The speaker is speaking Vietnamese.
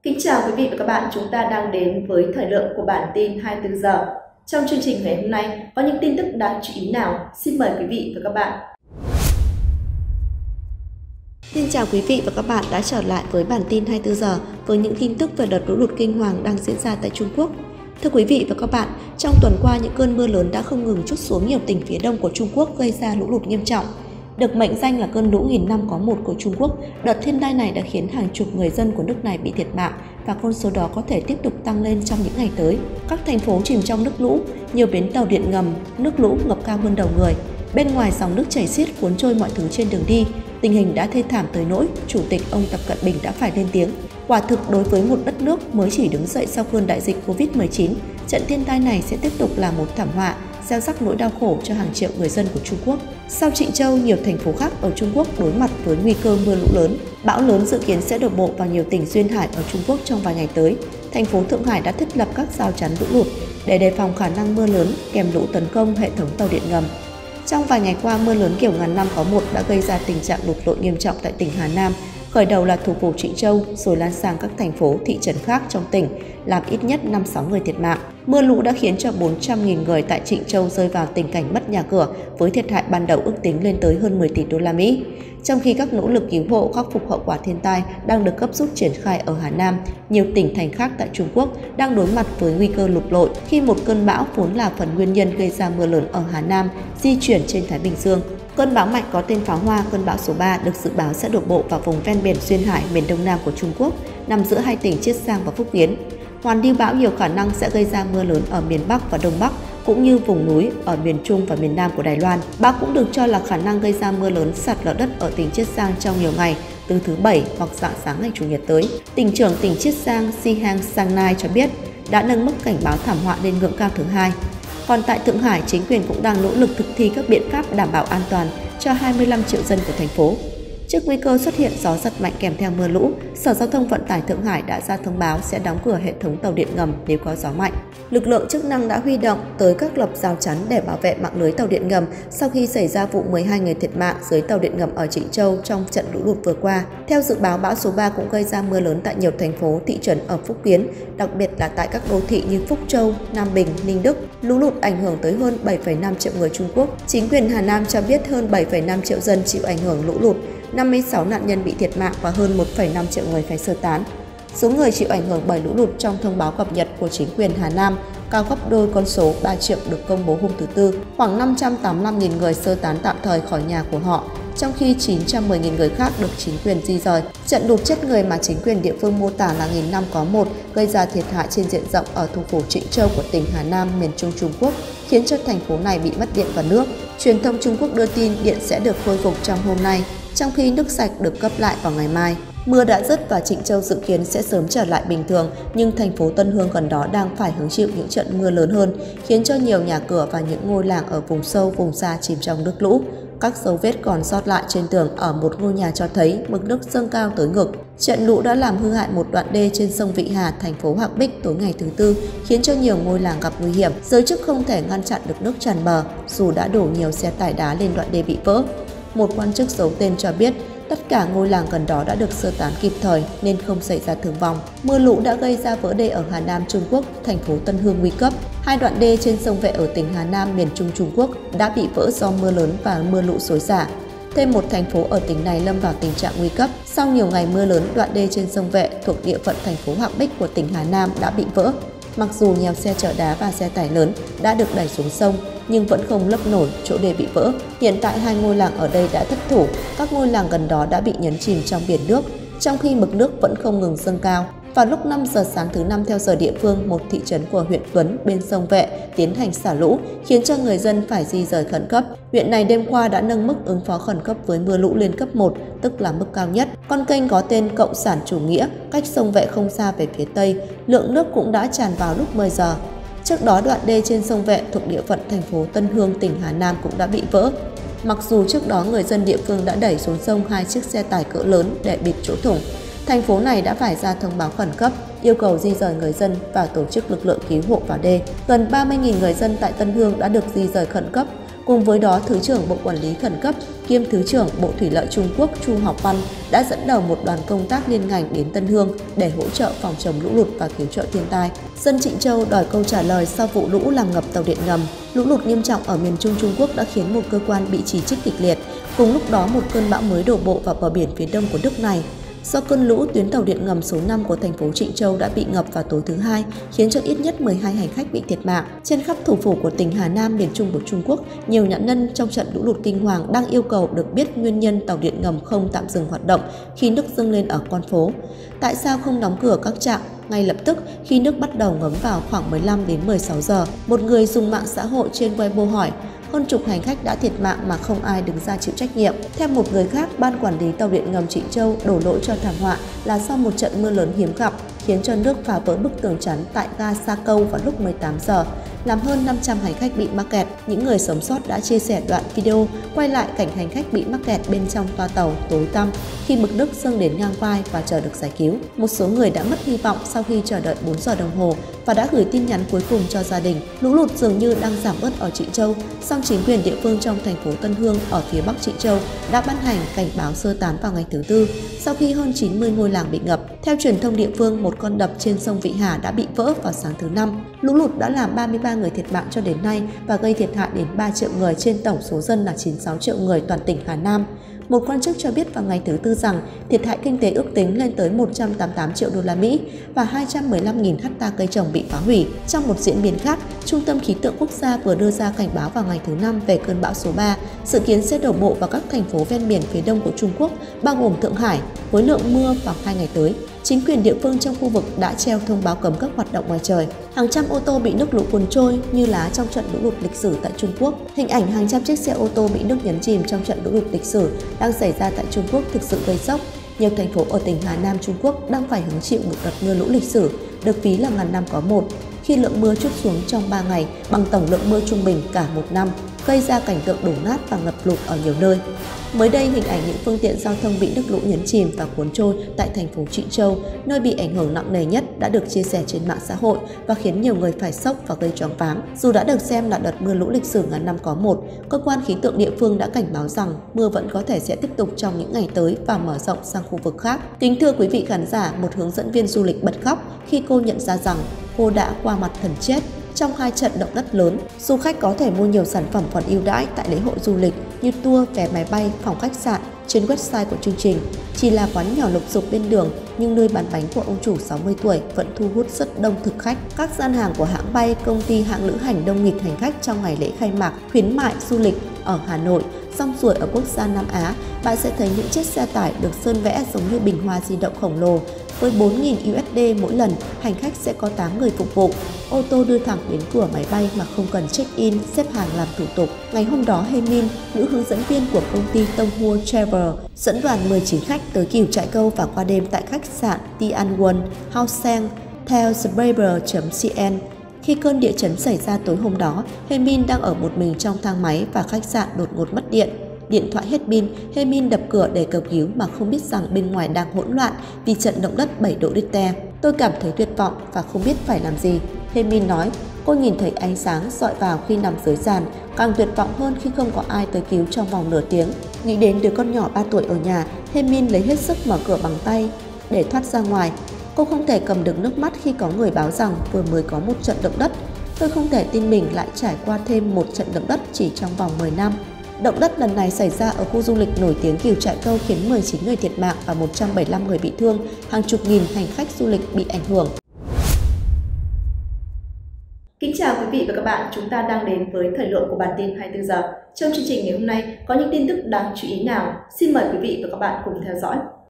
Kính chào quý vị và các bạn, chúng ta đang đến với thời lượng của bản tin 24 giờ. Trong chương trình ngày hôm nay có những tin tức đáng chú ý nào? Xin mời quý vị và các bạn. Xin chào quý vị và các bạn đã trở lại với bản tin 24 giờ với những tin tức về đợt lũ lụt kinh hoàng đang diễn ra tại Trung Quốc. Thưa quý vị và các bạn, trong tuần qua những cơn mưa lớn đã không ngừng trút xuống nhiều tỉnh phía đông của Trung Quốc gây ra lũ lụt nghiêm trọng. Được mệnh danh là cơn lũ nghìn năm có một của Trung Quốc, đợt thiên tai này đã khiến hàng chục người dân của nước này bị thiệt mạng và con số đó có thể tiếp tục tăng lên trong những ngày tới. Các thành phố chìm trong nước lũ, nhiều bến tàu điện ngầm, nước lũ ngập cao hơn đầu người. Bên ngoài dòng nước chảy xiết cuốn trôi mọi thứ trên đường đi, tình hình đã thê thảm tới nỗi Chủ tịch ông Tập Cận Bình đã phải lên tiếng. Quả thực đối với một đất nước mới chỉ đứng dậy sau cơn đại dịch Covid-19, trận thiên tai này sẽ tiếp tục là một thảm họa, gieo rắc nỗi đau khổ cho hàng triệu người dân của Trung Quốc. Sau Trịnh Châu, nhiều thành phố khác ở Trung Quốc đối mặt với nguy cơ mưa lũ lớn. Bão lớn dự kiến sẽ đổ bộ vào nhiều tỉnh duyên hải ở Trung Quốc trong vài ngày tới. Thành phố Thượng Hải đã thiết lập các rào chắn lũ lụt để đề phòng khả năng mưa lớn kèm lũ tấn công hệ thống tàu điện ngầm. Trong vài ngày qua, mưa lớn kiểu ngàn năm có một đã gây ra tình trạng lụt lội nghiêm trọng tại tỉnh Hà Nam. Khởi đầu là thủ phủ Trịnh Châu, rồi lan sang các thành phố, thị trấn khác trong tỉnh, làm ít nhất 5-6 người thiệt mạng. Mưa lũ đã khiến cho 400.000 người tại Trịnh Châu rơi vào tình cảnh mất nhà cửa, với thiệt hại ban đầu ước tính lên tới hơn 10 tỷ đô la Mỹ. Trong khi các nỗ lực cứu hộ khắc phục hậu quả thiên tai đang được gấp rút triển khai ở Hà Nam, nhiều tỉnh thành khác tại Trung Quốc đang đối mặt với nguy cơ lụt lội khi một cơn bão vốn là phần nguyên nhân gây ra mưa lớn ở Hà Nam di chuyển trên Thái Bình Dương. Cơn bão mạnh có tên pháo hoa, cơn bão số 3 được dự báo sẽ đổ bộ vào vùng ven biển duyên hải miền đông nam của Trung Quốc, nằm giữa hai tỉnh Chiết Giang và Phúc Kiến. Hoàn lưu bão nhiều khả năng sẽ gây ra mưa lớn ở miền Bắc và Đông Bắc, cũng như vùng núi ở miền Trung và miền Nam của Đài Loan. Bão cũng được cho là khả năng gây ra mưa lớn sạt lở đất ở tỉnh Chiết Giang trong nhiều ngày, từ thứ Bảy hoặc rạng sáng ngày Chủ nhật tới. Tỉnh trưởng tỉnh Chiết Giang Si Hang Sang Nai cho biết đã nâng mức cảnh báo thảm họa lên ngưỡng cao thứ 2. Còn tại Thượng Hải, chính quyền cũng đang nỗ lực thực thi các biện pháp đảm bảo an toàn cho 25 triệu dân của thành phố. Trước nguy cơ xuất hiện gió giật mạnh kèm theo mưa lũ, Sở Giao thông Vận tải Thượng Hải đã ra thông báo sẽ đóng cửa hệ thống tàu điện ngầm nếu có gió mạnh. Lực lượng chức năng đã huy động tới các lập rào chắn để bảo vệ mạng lưới tàu điện ngầm sau khi xảy ra vụ 12 người thiệt mạng dưới tàu điện ngầm ở Trịnh Châu trong trận lũ lụt vừa qua. Theo dự báo, bão số 3 cũng gây ra mưa lớn tại nhiều thành phố, thị trấn ở Phúc Kiến, đặc biệt là tại các đô thị như Phúc Châu, Nam Bình, Ninh Đức. Lũ lụt ảnh hưởng tới hơn 7,5 triệu người Trung Quốc. Chính quyền Hà Nam cho biết hơn 7,5 triệu dân chịu ảnh hưởng lũ lụt, 56 nạn nhân bị thiệt mạng và hơn 1,5 triệu người phải sơ tán. Số người chịu ảnh hưởng bởi lũ lụt trong thông báo cập nhật của chính quyền Hà Nam cao gấp đôi con số 3 triệu được công bố hôm thứ Tư. Khoảng 585.000 người sơ tán tạm thời khỏi nhà của họ, trong khi 910.000 người khác được chính quyền di rời. Trận lụt chết người mà chính quyền địa phương mô tả là nghìn năm có một gây ra thiệt hại trên diện rộng ở thủ phủ Trịnh Châu của tỉnh Hà Nam, miền Trung Trung Quốc, khiến cho thành phố này bị mất điện và nước. Truyền thông Trung Quốc đưa tin điện sẽ được khôi phục trong hôm nay, trong khi nước sạch được cấp lại vào ngày mai. Mưa đã dứt và Trịnh Châu dự kiến sẽ sớm trở lại bình thường, nhưng thành phố Tân Hương gần đó đang phải hứng chịu những trận mưa lớn hơn, khiến cho nhiều nhà cửa và những ngôi làng ở vùng sâu, vùng xa chìm trong nước lũ. Các dấu vết còn sót lại trên tường ở một ngôi nhà cho thấy mực nước dâng cao tới ngực. Trận lũ đã làm hư hại một đoạn đê trên sông Vị Hà, thành phố Hạc Bích tối ngày thứ Tư, khiến cho nhiều ngôi làng gặp nguy hiểm. Giới chức không thể ngăn chặn được nước tràn bờ, dù đã đổ nhiều xe tải đá lên đoạn đê bị vỡ. Một quan chức giấu tên cho biết tất cả ngôi làng gần đó đã được sơ tán kịp thời nên không xảy ra thương vong. Mưa lũ đã gây ra vỡ đê ở Hà Nam, Trung Quốc, thành phố Tân Hương nguy cấp. Hai đoạn đê trên sông Vệ ở tỉnh Hà Nam, miền Trung Trung Quốc đã bị vỡ do mưa lớn và mưa lũ xối xả. Thêm một thành phố ở tỉnh này lâm vào tình trạng nguy cấp. Sau nhiều ngày mưa lớn, đoạn đê trên sông Vệ thuộc địa phận thành phố Hạc Bích của tỉnh Hà Nam đã bị vỡ. Mặc dù nhiều xe chở đá và xe tải lớn đã được đẩy xuống sông, nhưng vẫn không lấp nổi chỗ đê bị vỡ. Hiện tại hai ngôi làng ở đây đã thất thủ, các ngôi làng gần đó đã bị nhấn chìm trong biển nước, trong khi mực nước vẫn không ngừng dâng cao. Vào lúc 5 giờ sáng thứ Năm theo giờ địa phương, một thị trấn của huyện Tuấn bên sông Vệ tiến hành xả lũ, khiến cho người dân phải di rời khẩn cấp. Huyện này đêm qua đã nâng mức ứng phó khẩn cấp với mưa lũ lên cấp 1, tức là mức cao nhất. Con kênh có tên Cộng sản Chủ nghĩa, cách sông Vệ không xa về phía tây, lượng nước cũng đã tràn vào lúc 10 giờ. Trước đó, đoạn đê trên sông Vệ thuộc địa phận thành phố Tân Hương, tỉnh Hà Nam cũng đã bị vỡ. Mặc dù trước đó người dân địa phương đã đẩy xuống sông 2 chiếc xe tải cỡ lớn để bịt chỗ thủng, thành phố này đã phải ra thông báo khẩn cấp, yêu cầu di rời người dân và tổ chức lực lượng cứu hộ vào đê. Gần 30.000 người dân tại Tân Hương đã được di rời khẩn cấp, Cùng với đó, Thứ trưởng Bộ Quản lý Khẩn cấp kiêm Thứ trưởng Bộ Thủy lợi Trung Quốc Chu Học Văn đã dẫn đầu một đoàn công tác liên ngành đến Tân Hương để hỗ trợ phòng chống lũ lụt và cứu trợ thiên tai. Dân Trịnh Châu đòi câu trả lời sau vụ lũ làm ngập tàu điện ngầm. Lũ lụt nghiêm trọng ở miền Trung Trung Quốc đã khiến một cơ quan bị chỉ trích kịch liệt. Cùng lúc đó, một cơn bão mới đổ bộ vào bờ biển phía đông của nước này. Do cơn lũ, tuyến tàu điện ngầm số 5 của thành phố Trịnh Châu đã bị ngập vào tối thứ Hai, khiến cho ít nhất 12 hành khách bị thiệt mạng. Trên khắp thủ phủ của tỉnh Hà Nam, miền Trung của Trung Quốc, nhiều nạn nhân trong trận lũ lụt kinh hoàng đang yêu cầu được biết nguyên nhân tàu điện ngầm không tạm dừng hoạt động khi nước dâng lên ở con phố. Tại sao không đóng cửa các trạm? Ngay lập tức, khi nước bắt đầu ngấm vào khoảng 15 đến 16 giờ, một người dùng mạng xã hội trên Weibo hỏi, hơn chục hành khách đã thiệt mạng mà không ai đứng ra chịu trách nhiệm. Theo một người khác, Ban Quản lý Tàu điện ngầm Trịnh Châu đổ lỗi cho thảm họa là do một trận mưa lớn hiếm gặp, khiến cho nước phá vỡ bức tường chắn tại ga Sa Câu vào lúc 18 giờ, làm hơn 500 hành khách bị mắc kẹt. Những người sống sót đã chia sẻ đoạn video quay lại cảnh hành khách bị mắc kẹt bên trong toa tàu tối tăm khi mực nước dâng đến ngang vai và chờ được giải cứu. Một số người đã mất hy vọng sau khi chờ đợi 4 giờ đồng hồ và đã gửi tin nhắn cuối cùng cho gia đình. Lũ lụt dường như đang giảm bớt ở Trịnh Châu, song chính quyền địa phương trong thành phố Tân Hương ở phía bắc Trịnh Châu đã ban hành cảnh báo sơ tán vào ngày thứ Tư sau khi hơn 90 ngôi làng bị ngập. Theo truyền thông địa phương, một con đập trên sông Vị Hà đã bị vỡ vào sáng thứ Năm. Lũ lụt đã làm 33 người thiệt mạng cho đến nay và gây thiệt hại đến 3 triệu người trên tổng số dân là 96 triệu người toàn tỉnh Hà Nam. Một quan chức cho biết vào ngày thứ Tư rằng thiệt hại kinh tế ước tính lên tới 188 triệu đô la Mỹ và 215.000 ha cây trồng bị phá hủy. Trong một diễn biến khác, Trung tâm Khí tượng Quốc gia vừa đưa ra cảnh báo vào ngày thứ Năm về cơn bão số 3, dự kiến sẽ đổ bộ vào các thành phố ven biển phía đông của Trung Quốc, bao gồm Thượng Hải, với lượng mưa vào 2 ngày tới. Chính quyền địa phương trong khu vực đã treo thông báo cấm các hoạt động ngoài trời. Hàng trăm ô tô bị nước lũ cuốn trôi như lá trong trận lũ lụt lịch sử tại Trung Quốc. Hình ảnh hàng trăm chiếc xe ô tô bị nước nhấn chìm trong trận lũ lụt lịch sử đang xảy ra tại Trung Quốc thực sự gây sốc. Nhiều thành phố ở tỉnh Hà Nam Trung Quốc đang phải hứng chịu một đợt mưa lũ lịch sử, được ví là ngàn năm có một, khi lượng mưa trút xuống trong 3 ngày bằng tổng lượng mưa trung bình cả một năm, gây ra cảnh tượng đổ nát và ngập lụt ở nhiều nơi. Mới đây, hình ảnh những phương tiện giao thông bị nước lũ nhấn chìm và cuốn trôi tại thành phố Trịnh Châu, nơi bị ảnh hưởng nặng nề nhất, đã được chia sẻ trên mạng xã hội và khiến nhiều người phải sốc và gây choáng váng. Dù đã được xem là đợt mưa lũ lịch sử ngàn năm có một, cơ quan khí tượng địa phương đã cảnh báo rằng mưa vẫn có thể sẽ tiếp tục trong những ngày tới và mở rộng sang khu vực khác. Kính thưa quý vị khán giả, một hướng dẫn viên du lịch bật khóc khi cô nhận ra rằng cô đã qua mặt thần chết. Trong 2 trận động đất lớn, du khách có thể mua nhiều sản phẩm còn ưu đãi tại lễ hội du lịch như tour, vé máy bay, phòng khách sạn trên website của chương trình. Chỉ là quán nhỏ lục dục bên đường, nhưng nơi bán bánh của ông chủ 60 tuổi vẫn thu hút rất đông thực khách. Các gian hàng của hãng bay, công ty hãng lữ hành đông nghịt hành khách trong ngày lễ khai mạc khuyến mại du lịch ở Hà Nội, rong ruổi ở quốc gia Nam Á. Bạn sẽ thấy những chiếc xe tải được sơn vẽ giống như bình hoa di động khổng lồ. Với 4.000 USD mỗi lần, hành khách sẽ có 8 người phục vụ. Ô tô đưa thẳng đến cửa máy bay mà không cần check-in, xếp hàng làm thủ tục. Ngày hôm đó, He Min, nữ hướng dẫn viên của công ty Tonghua Travel, dẫn đoàn 19 khách tới Cửu Trại Câu và qua đêm tại khách sạn Tianwon Houseng theo Spreaker.cn. Khi cơn địa chấn xảy ra tối hôm đó, He Min đang ở một mình trong thang máy và khách sạn đột ngột mất điện. Điện thoại hết pin, He Min đập cửa để cầu cứu mà không biết rằng bên ngoài đang hỗn loạn vì trận động đất 7 độ Richter. Tôi cảm thấy tuyệt vọng và không biết phải làm gì. He Min nói, cô nhìn thấy ánh sáng dọi vào khi nằm dưới sàn, càng tuyệt vọng hơn khi không có ai tới cứu trong vòng nửa tiếng. Nghĩ đến đứa con nhỏ 3 tuổi ở nhà, He Min lấy hết sức mở cửa bằng tay để thoát ra ngoài. Cô không thể cầm được nước mắt khi có người báo rằng vừa mới có một trận động đất. Tôi không thể tin mình lại trải qua thêm một trận động đất chỉ trong vòng 10 năm. Động đất lần này xảy ra ở khu du lịch nổi tiếng Cửu Trại Câu khiến 19 người thiệt mạng và 175 người bị thương, hàng chục nghìn hành khách du lịch bị ảnh hưởng. Kính chào quý vị và các bạn, chúng ta đang đến với thời lượng của bản tin 24 giờ. Trong chương trình ngày hôm nay có những tin tức đáng chú ý nào? Xin mời quý vị và các bạn cùng theo dõi.